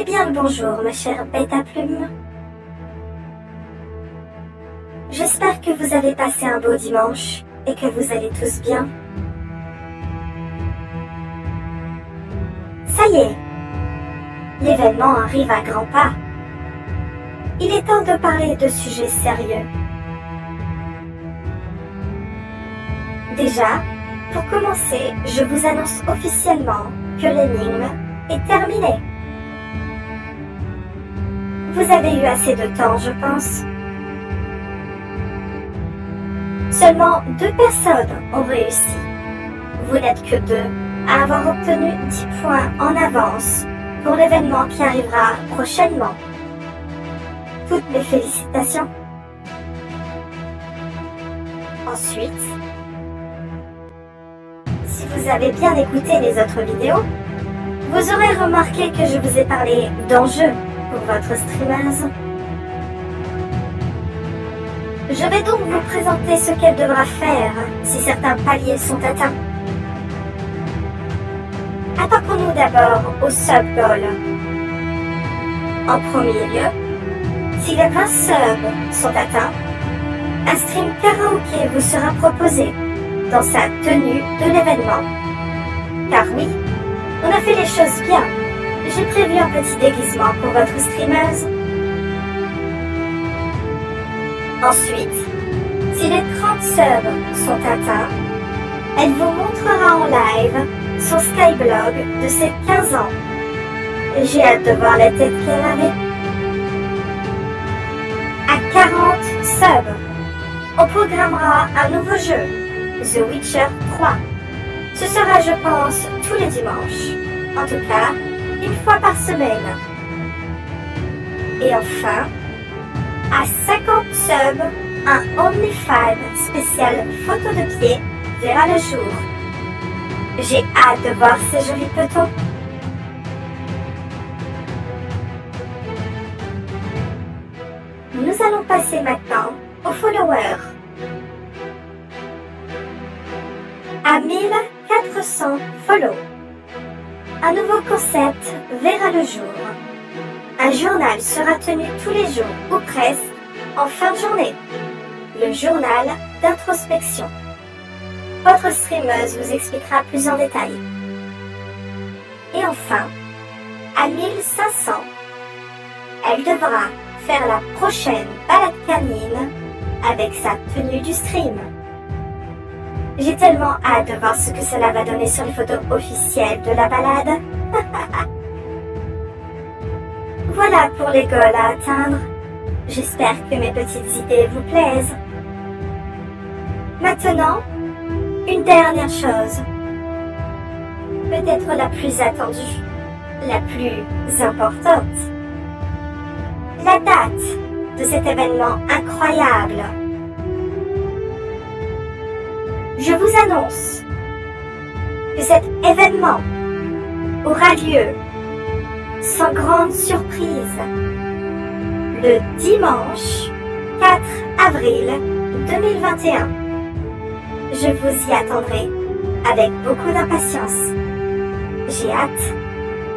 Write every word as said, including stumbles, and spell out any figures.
Eh bien le bonjour, ma chère bête à plumes. J'espère que vous avez passé un beau dimanche et que vous allez tous bien. Ça y est, l'événement arrive à grands pas. Il est temps de parler de sujets sérieux. Déjà, pour commencer, je vous annonce officiellement que l'énigme est terminée. Vous avez eu assez de temps, je pense. Seulement deux personnes ont réussi. Vous n'êtes que deux à avoir obtenu dix points en avance pour l'événement qui arrivera prochainement. Toutes mes félicitations. Ensuite, si vous avez bien écouté les autres vidéos, vous aurez remarqué que je vous ai parlé d'enjeux pour votre streameuse. Je vais donc vous présenter ce qu'elle devra faire si certains paliers sont atteints. Attaquons-nous d'abord au sub-goal. En premier lieu, si les vingt subs sont atteints, un stream karaoké vous sera proposé dans sa tenue de l'événement. Car oui, on a fait les choses bien. J'ai prévu un petit déguisement pour votre streameuse. Ensuite, si les trente subs sont atteints, elle vous montrera en live son Skyblog de ses quinze ans. J'ai hâte de voir la tête qu'elle avait. À quarante subs, on programmera un nouveau jeu, The Witcher trois. Ce sera, je pense, tous les dimanches. En tout cas, une fois par semaine. Et enfin, à cinquante subs, un OnlyFans spécial photo de pied verra le jour. J'ai hâte de voir ces jolis petons. Nous allons passer maintenant aux followers. À mille quatre cents follow, un nouveau concept verra le jour. Un journal sera tenu tous les jours, ou presque, en fin de journée. Le journal d'introspection. Votre streameuse vous expliquera plus en détail. Et enfin, à mille cinq cents, elle devra faire la prochaine balade canine avec sa tenue du stream. J'ai tellement hâte de voir ce que cela va donner sur les photos officielles de la balade. Voilà pour les goals à atteindre. J'espère que mes petites idées vous plaisent. Maintenant, une dernière chose. Peut-être la plus attendue, la plus importante. La date de cet événement incroyable. Je vous annonce que cet événement aura lieu sans grande surprise le dimanche quatre avril deux mille vingt et un. Je vous y attendrai avec beaucoup d'impatience. J'ai hâte. Et vous ?